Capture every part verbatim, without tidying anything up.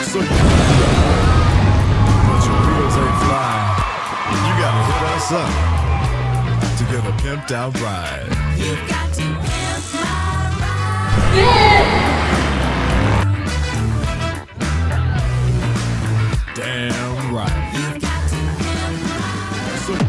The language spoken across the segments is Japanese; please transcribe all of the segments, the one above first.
So you but your wheels ain't flying. You gotta hit us up to get a pimped out ride. You've got to pimp my ride. Yeah! Damn right. You've got to pimp my ride. So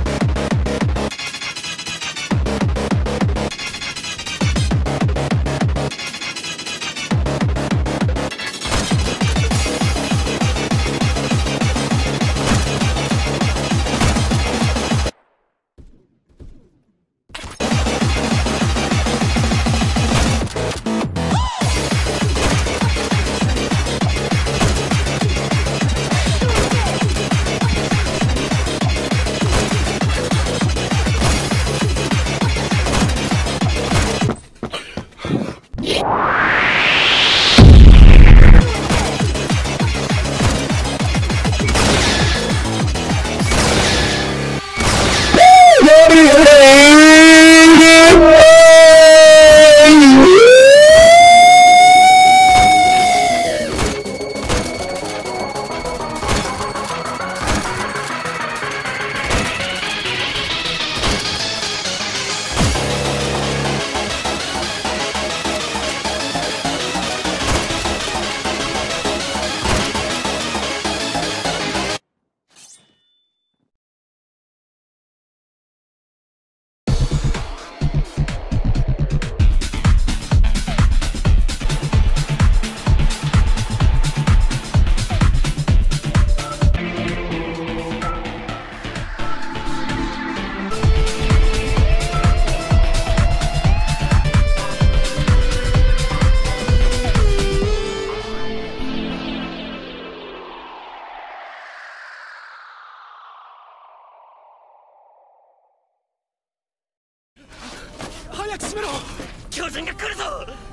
早く閉めろ。巨人が来るぞ。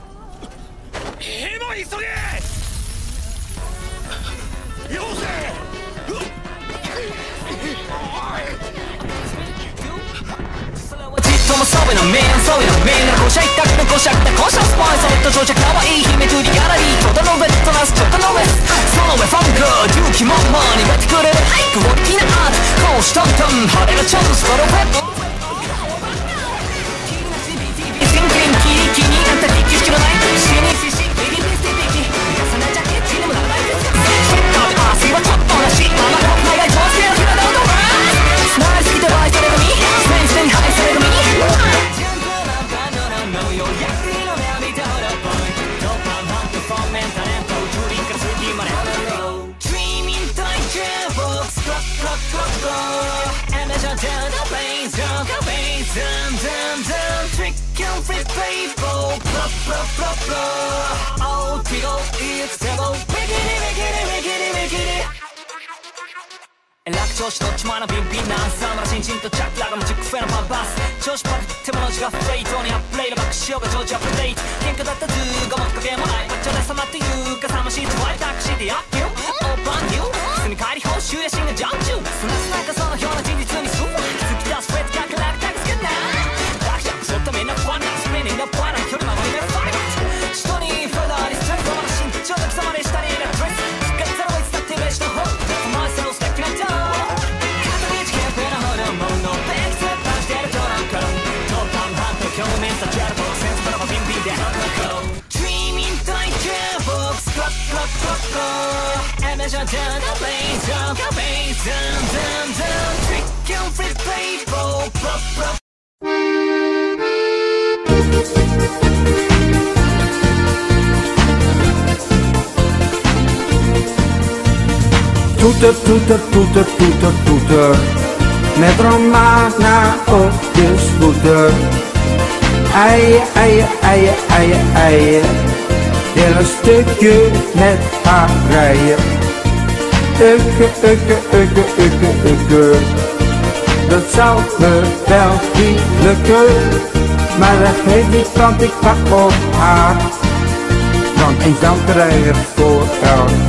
兵も急げ。よせ。ちっともそういうの面そういうの面がこしゃいたくのこしゃったこしゃスパイそっと長者かわいい姫トゥリギャラリーちょっとのベッドナスちょっとのベスその上ファンガー重機もまにがってくれるクオリティなアートこうしたんたん晴れがチャンストロペット気になった敵知らない死にししビリビリスティキ重ねじゃケチにもならないですセッターで汗はちょっとなしあなたの海外調整の日はどうだスナイス来てバイされる身スペインステインハイされる身ジャンプランパンドランのよう役の目を見たらポイントパンパンとフォーメンタレントジュリーからスリーまでDreaming time box clock clock clock clock and measure down the bass drum the bass drum drum drum trick and flip people plop plop plop plop oh tickle it's double wiggity wiggity wiggity wiggity 楽調子どっちもあのビンビンなんサムラチンチンとチャックラがマジックフェのパンパス調子パクってもの字がフレイトにアップレイドバックしようがジョージアップデート喧嘩だったズーがもっかけもないバッチョで様っていうかさましいとワイタクシーでやっきゅオーバンニュー住み帰り報酬やシンがジャンチューすなすなんかその表の真実にする突き出すフェットかからくたくつけんなダクシャクそったみんなファンなスペニングのパラ距離守り目ファイト人にフェダーにスタイルまだ身長だけさまで下にいるドレスしっかりゼロイツだってベージの方マイスの素敵なトーンDreaming time box clock clock clock clock and measure down the bass drum the bass drum drum drum trick and flip people plop plop Toeter, toeter, toeter, toeter, toeter met Romana op de scooter. Eien, eien, eien, eien, eien. Wil een stukje met haar rijden. Ukke, ukke, ukke, ukke, ukke. Dat zou me wel niet lukken. Maar dat geeft niet, want ik wacht op haar. Want eens dan krijg ik voor elkaar.